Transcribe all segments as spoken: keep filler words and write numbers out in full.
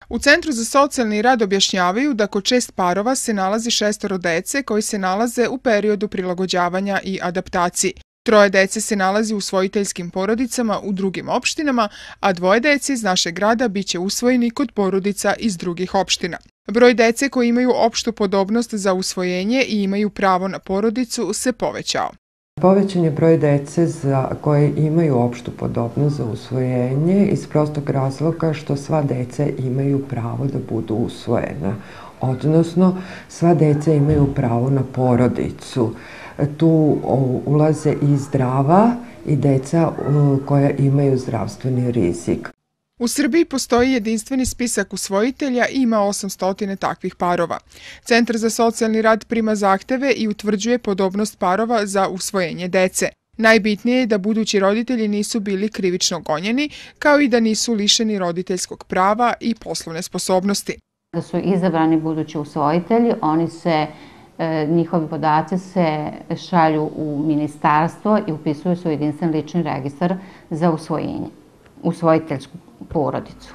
U Centru za socijalni rad objašnjavaju da kod šest parova se nalazi šestoro dece koji se nalaze u periodu prilagođavanja i adaptaciji. Troje dece se nalazi u usvojiteljskim porodicama u drugim opštinama, a dvoje dece iz našeg grada biće usvojeni kod porodica iz drugih opština. Broj dece koji imaju opštu podobnost za usvojenje i imaju pravo na porodicu se povećao. Povećan je broj dece za koje imaju opštu podobnost za usvojenje iz prostog razloga što sva deca imaju pravo da budu usvojena, odnosno sva deca imaju pravo na porodicu. Tu ulaze i zdrava i deca koja imaju zdravstveni rizik. U Srbiji postoji jedinstveni spisak usvojitelja i ima osamsto takvih parova. Centar za socijalni rad prima zahteve i utvrđuje podobnost parova za usvojenje dece. Najbitnije je da budući roditelji nisu bili krivično gonjeni, kao i da nisu lišeni roditeljskog prava i poslovne sposobnosti. Da su izabrani budući usvojitelji, oni se njihovi podaci se šalju u ministarstvo i upisuju se u jedinstven lični registar za usvojenje, usvojiteljsku porodicu.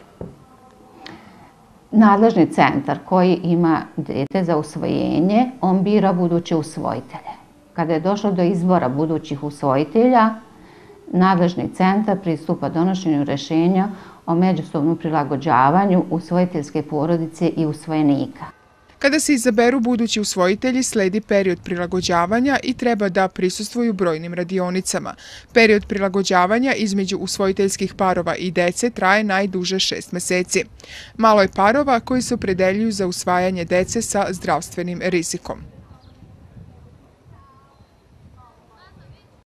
Nadležni centar koji ima dete za usvojenje, on bira buduće usvojitelje. Kada je došlo do izbora budućih usvojitelja, nadležni centar pristupa donošenju rešenja o međusobnom prilagođavanju usvojiteljske porodice i usvojenika. Kada se izaberu budući usvojitelji, sledi period prilagođavanja i treba da prisustvuju brojnim radionicama. Period prilagođavanja između usvojiteljskih parova i dece traje najduže šest meseci. Malo je parova koji se opredeljuju za usvajanje dece sa zdravstvenim rizikom.